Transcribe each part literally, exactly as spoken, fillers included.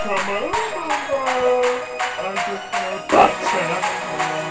Come on over. I just want button.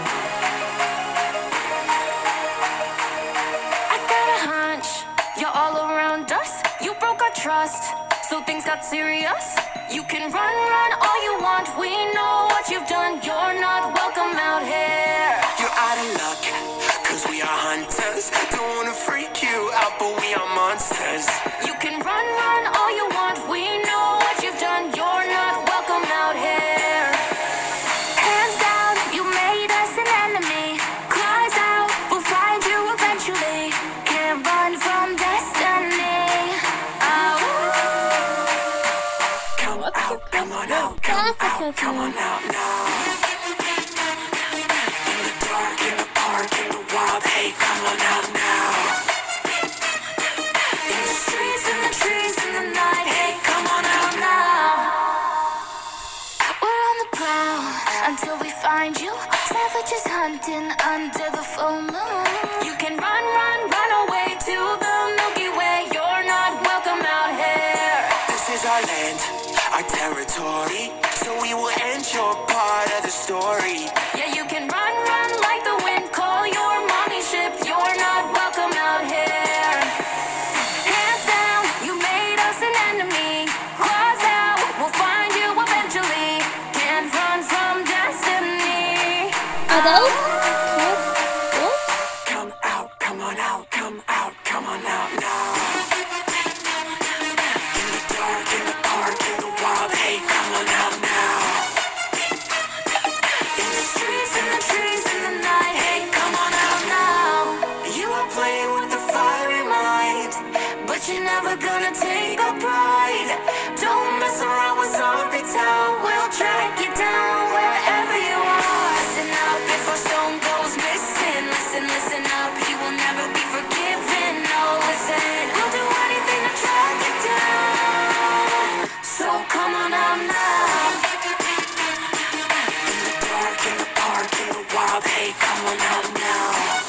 I got a hunch, you're all around us. You broke our trust, so things got serious. You can run, run all you want. We know what you've done. You're not welcome out here. You're out of luck, cause we are hunters. Don't wanna freak you out, but we are monsters. You can run, run all you want. We know what you've done. You're not welcome out here. Hands down, you made us an enemy. Cries out, we'll find you eventually. Can't run from destiny. Oh. Come out, come on out, come out, come on out now. In the dark, in the park, in the wild, hey, come on out now. In the streets, in the trees, in the night, hey, come on out now. We're on the prowl until we find you. Savages hunting under the full moon. You can run, run, run away to the Milky Way. You're not welcome out here. This is our land, our territory, so we will end your part of the story. Yeah, you can run, run like the wind. Call your mommy ship. You're not welcome out here. Hands down, you made us an enemy. Claws out, we'll find you eventually. Can't run from destiny. Adolf? Chris? Wolf? Come out, come on out, come out, come on out now. In the dark, in the park, in the wild, hey, come on out now. In the streets, in the trees, in the night, hey, come on out now. You are playing with the fiery mind, But you're never gonna take our pride. Don't mess around with Zombie Town. We'll track you down wherever you are. Listen up if our stone goes missing. Listen, listen up, you will never be forgiven. No, listen, we'll do anything to track you down. So come on out now. in the dark, in the park, in the wild, hey, come on out now.